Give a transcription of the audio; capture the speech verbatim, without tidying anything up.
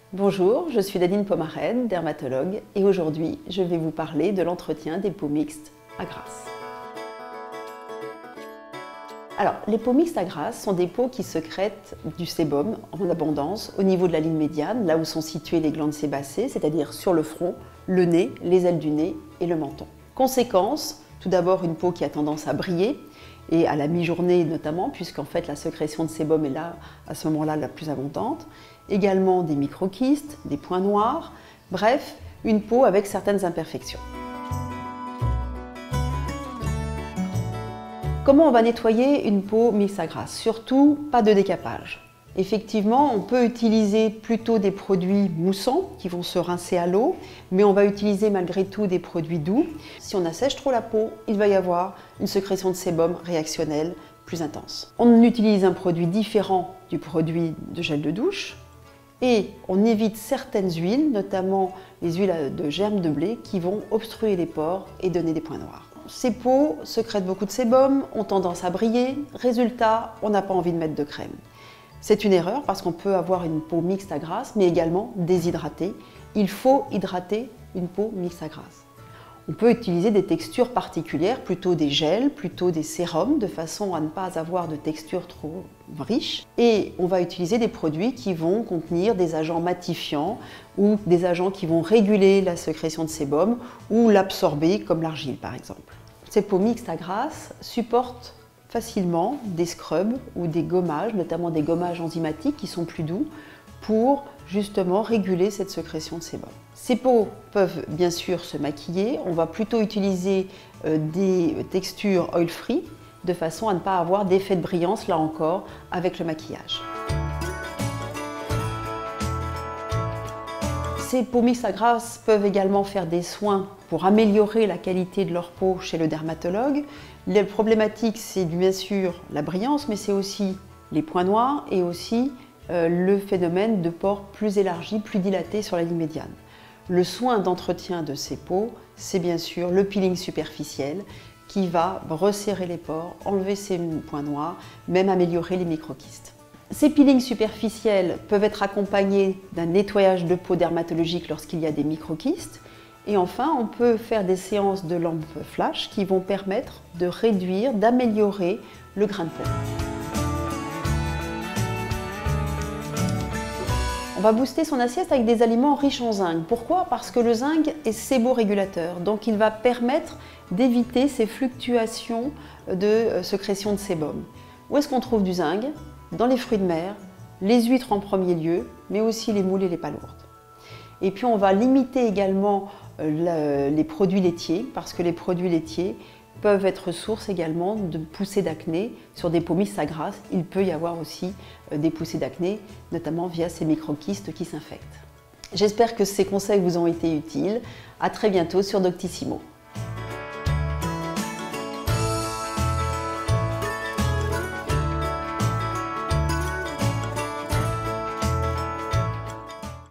Bonjour, je suis Nadine Pomarène, dermatologue, et aujourd'hui je vais vous parler de l'entretien des peaux mixtes à Grasse. Alors, les peaux mixtes à Grasse sont des peaux qui sécrètent du sébum en abondance au niveau de la ligne médiane, là où sont situées les glandes sébacées, c'est-à-dire sur le front, le nez, les ailes du nez et le menton. Conséquence, tout d'abord une peau qui a tendance à briller, et à la mi-journée notamment, puisqu'en fait la sécrétion de sébum est là, à ce moment-là, la plus abondante. Également des microquistes, des points noirs, bref, une peau avec certaines imperfections. Comment on va nettoyer une peau mixte à Grasse? Surtout, pas de décapage. Effectivement, on peut utiliser plutôt des produits moussants qui vont se rincer à l'eau, mais on va utiliser malgré tout des produits doux. Si on assèche trop la peau, il va y avoir une sécrétion de sébum réactionnelle plus intense. On utilise un produit différent du produit de gel de douche et on évite certaines huiles, notamment les huiles de germe de blé, qui vont obstruer les pores et donner des points noirs. Ces peaux sécrètent beaucoup de sébum, ont tendance à briller. Résultat, on n'a pas envie de mettre de crème. C'est une erreur parce qu'on peut avoir une peau mixte à Grasse, mais également déshydratée. Il faut hydrater une peau mixte à Grasse. On peut utiliser des textures particulières, plutôt des gels, plutôt des sérums, de façon à ne pas avoir de texture trop riche. Et on va utiliser des produits qui vont contenir des agents matifiants ou des agents qui vont réguler la sécrétion de sébum ou l'absorber, comme l'argile par exemple. Ces peaux mixtes à Grasse supportent facilement des scrubs ou des gommages, notamment des gommages enzymatiques qui sont plus doux pour justement réguler cette sécrétion de sébum. Ces peaux peuvent bien sûr se maquiller, on va plutôt utiliser euh, des textures oil free de façon à ne pas avoir d'effet de brillance là encore avec le maquillage. Ces peaux mixtes à Grasse peuvent également faire des soins pour améliorer la qualité de leur peau chez le dermatologue. Les problématiques, c'est bien sûr la brillance, mais c'est aussi les points noirs et aussi euh, le phénomène de pores plus élargis, plus dilatés sur la ligne médiane. Le soin d'entretien de ces peaux, c'est bien sûr le peeling superficiel qui va resserrer les pores, enlever ces points noirs, même améliorer les microquistes. Ces peelings superficiels peuvent être accompagnés d'un nettoyage de peau dermatologique lorsqu'il y a des microquistes. Et enfin, on peut faire des séances de lampes flash qui vont permettre de réduire, d'améliorer le grain de peau. On va booster son assiette avec des aliments riches en zinc. Pourquoi? Parce que le zinc est séborégulateur, donc il va permettre d'éviter ces fluctuations de sécrétion de sébum. Où est-ce qu'on trouve du zinc? Dans les fruits de mer, les huîtres en premier lieu, mais aussi les moules et les palourdes. Et puis on va limiter également le, les produits laitiers, parce que les produits laitiers peuvent être source également de poussées d'acné. Sur des peaux mixtes à Grasse, il peut y avoir aussi des poussées d'acné, notamment via ces microquistes qui s'infectent. J'espère que ces conseils vous ont été utiles. À très bientôt sur Doctissimo.